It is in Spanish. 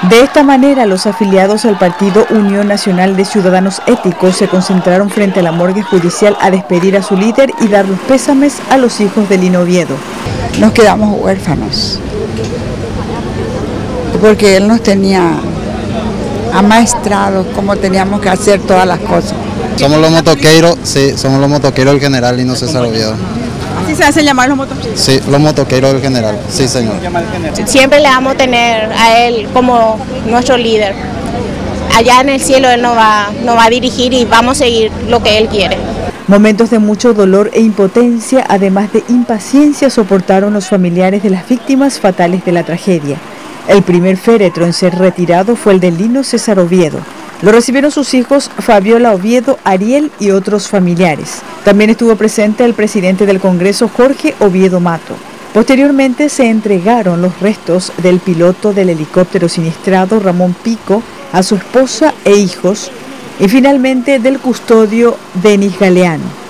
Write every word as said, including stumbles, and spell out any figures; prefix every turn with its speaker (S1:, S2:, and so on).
S1: De esta manera, los afiliados al partido Unión Nacional de Ciudadanos Éticos se concentraron frente a la morgue judicial a despedir a su líder y dar los pésames a los hijos de Lino Oviedo.
S2: Nos quedamos huérfanos, porque él nos tenía amaestrados cómo teníamos que hacer todas las cosas.
S3: Somos los motoqueiros, sí, somos los motoqueiros del general Lino César Oviedo.
S1: ¿Así se hacen llamar los motoqueiros?
S3: Sí, los motoqueiros del general, sí señor.
S4: Siempre le vamos a tener a él como nuestro líder. Allá en el cielo él nos va, nos va a dirigir y vamos a seguir lo que él quiere.
S1: Momentos de mucho dolor e impotencia, además de impaciencia, soportaron los familiares de las víctimas fatales de la tragedia. El primer féretro en ser retirado fue el de Lino César Oviedo. Lo recibieron sus hijos Fabiola Oviedo, Ariel y otros familiares. También estuvo presente el presidente del Congreso, Jorge Oviedo Mato. Posteriormente se entregaron los restos del piloto del helicóptero siniestrado, Ramón Pico, a su esposa e hijos, y finalmente del custodio, Denis Galeano.